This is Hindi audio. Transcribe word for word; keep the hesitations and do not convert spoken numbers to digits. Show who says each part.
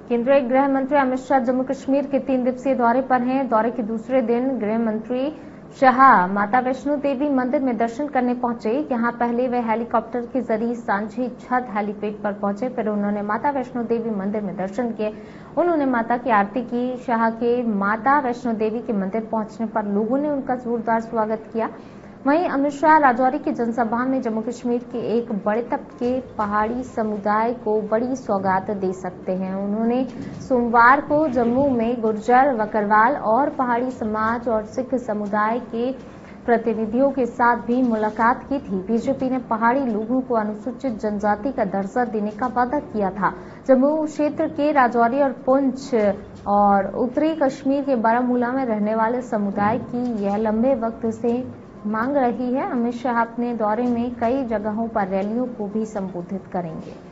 Speaker 1: केंद्रीय गृह मंत्री अमित शाह जम्मू कश्मीर के तीन दिवसीय दौरे पर हैं। दौरे के दूसरे दिन गृह मंत्री शाह माता वैष्णो देवी मंदिर में दर्शन करने पहुंचे। यहां पहले वे हेलीकॉप्टर के जरिए सांझी छत हेलीपैड पर पहुंचे, फिर उन्होंने माता वैष्णो देवी मंदिर में दर्शन किए। उन्होंने माता की आरती की। शाह के माता वैष्णो देवी के मंदिर पहुंचने पर लोगों ने उनका जोरदार स्वागत किया। वहीं अमित शाह राजौरी की जनसभा में जम्मू कश्मीर के एक बड़े तबके पहाड़ी समुदाय को बड़ी सौगात दे सकते हैं। उन्होंने सोमवार को जम्मू में गुर्जर, बकरवाल और पहाड़ी समाज और सिख समुदाय के प्रतिनिधियों के साथ भी मुलाकात की थी। बीजेपी ने पहाड़ी लोगों को अनुसूचित जनजाति का दर्जा देने का वादा किया था। जम्मू क्षेत्र के राजौरी और पुंछ और उत्तरी कश्मीर के बारामूला में रहने वाले समुदाय की यह लंबे वक्त से मांग रही है। अमित शाह अपने दौरे में कई जगहों पर रैलियों को भी संबोधित करेंगे।